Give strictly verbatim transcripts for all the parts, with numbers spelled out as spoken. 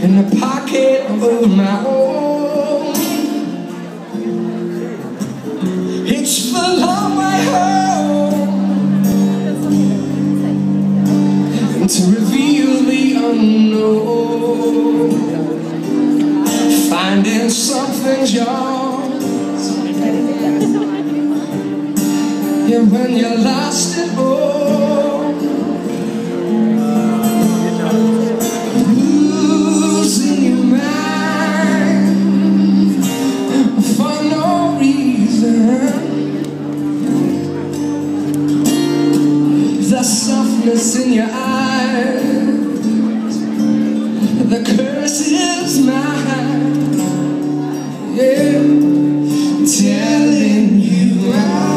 in the pocket of my own. It's the long way home, and to reveal the unknown, finding something's yours. Yeah, when you're lost at all, losing your mind for no reason. The softness in your eyes, the curse is mine. Yeah, telling you I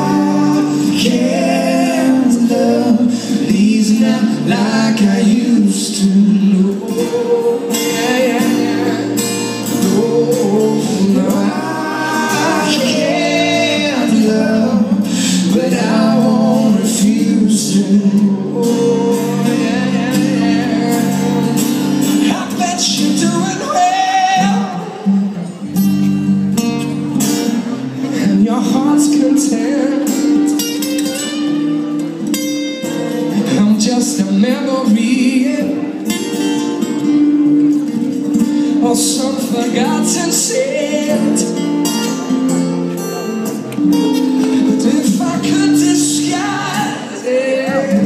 can't love these now like I used to know. Yeah, yeah, yeah. No, no, I can't love, but I won't refuse to. Oh, yeah, yeah, yeah. I bet you're doing well, and your heart's content. I'm just a memory or some forgotten saint. But if I could disguise it,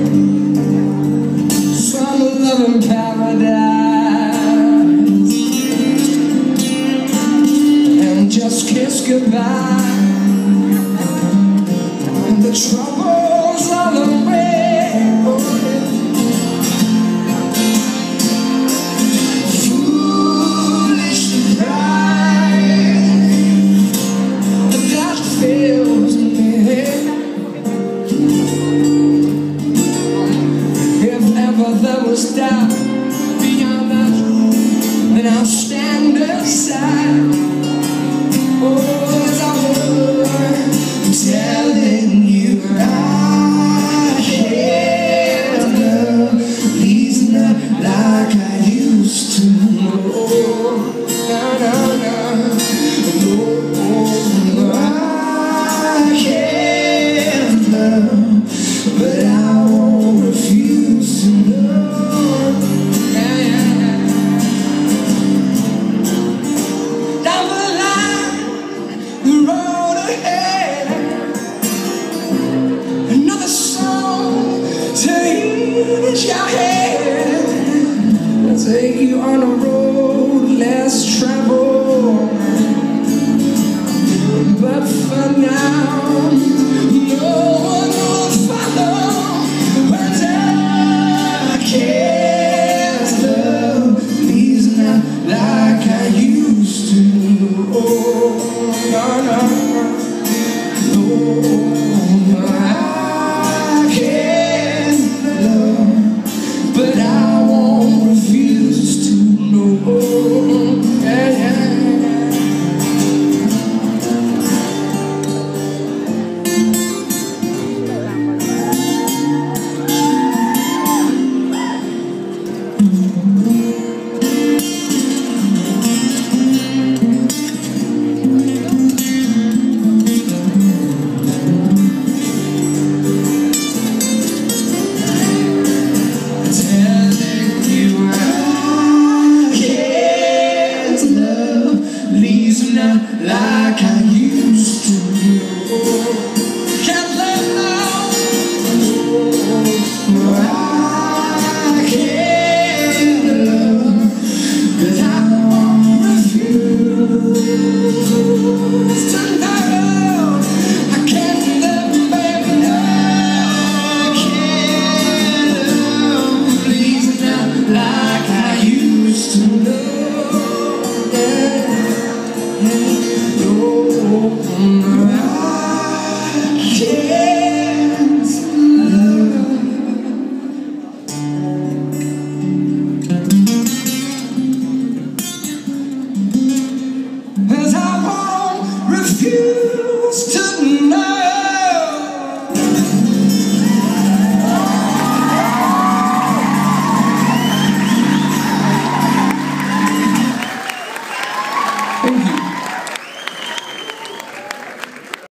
some loving paradise, and just kiss goodbye, and the troubles on the way. There was doubt beyond that, and I'll stand aside. Oh, as I would, telling you I can't love these not like I used to. Oh, no, no, no, no, I can't love, but I won't refuse to love. Your head, I'll take you on a road less traveled, but for now, no one will follow. But I can't love these now like I used to. Oh, no, no, no, no, I can't love, but I won't refuse to know. Thank you.